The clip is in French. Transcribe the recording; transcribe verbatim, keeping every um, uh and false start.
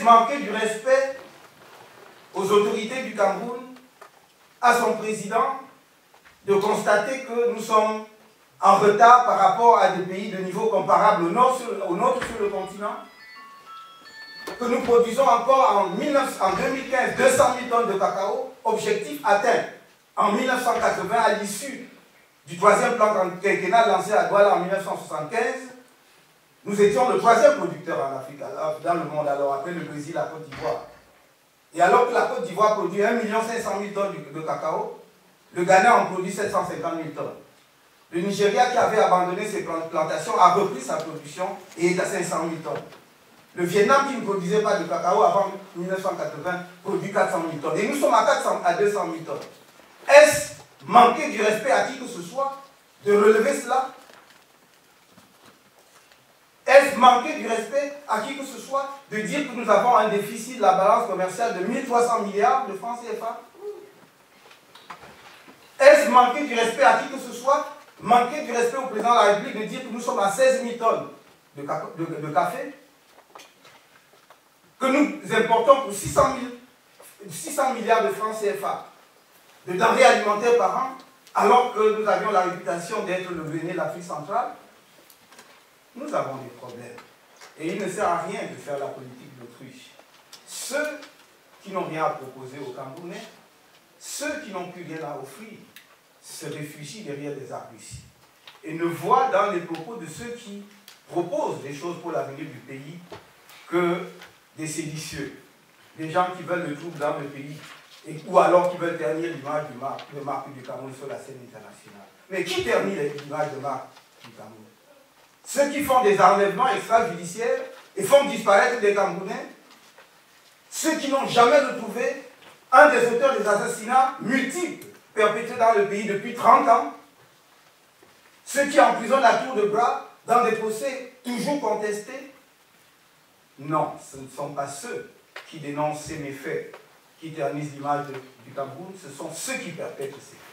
Est-ce manquer du respect aux autorités du Cameroun, à son président, de constater que nous sommes en retard par rapport à des pays de niveau comparable au nôtre sur, au nôtre sur le continent, que nous produisons encore en, en deux mille quinze deux cent mille tonnes de cacao, objectif atteint en mille neuf cent quatre-vingts à l'issue du troisième plan quinquennal lancé à Douala en mille neuf cent soixante-quinze. Nous étions le troisième producteur en Afrique, dans le monde, alors après le Brésil, la Côte d'Ivoire. Et alors que la Côte d'Ivoire produit un million cinq cent mille tonnes de cacao, le Ghana en produit sept cent cinquante mille tonnes. Le Nigeria, qui avait abandonné ses plantations, a repris sa production et est à cinq cent mille tonnes. Le Vietnam, qui ne produisait pas de cacao avant mille neuf cent quatre-vingts, produit quatre cent mille tonnes. Et nous sommes à, quatre cents, à deux cent mille tonnes. Est-ce manquer du respect à qui que ce soit de relever cela? Est-ce manquer du respect à qui que ce soit de dire que nous avons un déficit de la balance commerciale de mille trois cents milliards de francs C F A? Est-ce manquer du respect à qui que ce soit, manquer du respect au président de la République de dire que nous sommes à seize mille tonnes de, de, de café, que nous importons pour six cents milliards de francs C F A de denrées alimentaires par an, alors que nous avions la réputation d'être le grenier de l'Afrique centrale? Nous avons des problèmes. Et il ne sert à rien de faire la politique d'autrui. Ceux qui n'ont rien à proposer aux Camerounais, ceux qui n'ont plus rien à offrir, se réfugient derrière des arbustes et ne voient dans les propos de ceux qui proposent des choses pour l'avenir du pays que des séditieux, des gens qui veulent le trouble dans le pays, et, ou alors qui veulent ternir l'image du marque, de marque du Cameroun sur la scène internationale. Mais qui ternit l'image de marque du Cameroun? Ceux qui font des enlèvements extrajudiciaires et font disparaître des Camerounais, ceux qui n'ont jamais retrouvé un des auteurs des assassinats multiples perpétrés dans le pays depuis trente ans, ceux qui emprisonnent à tour de bras dans des procès toujours contestés. Non, ce ne sont pas ceux qui dénoncent ces méfaits, qui ternissent l'image du Cameroun, ce sont ceux qui perpètrent ces faits.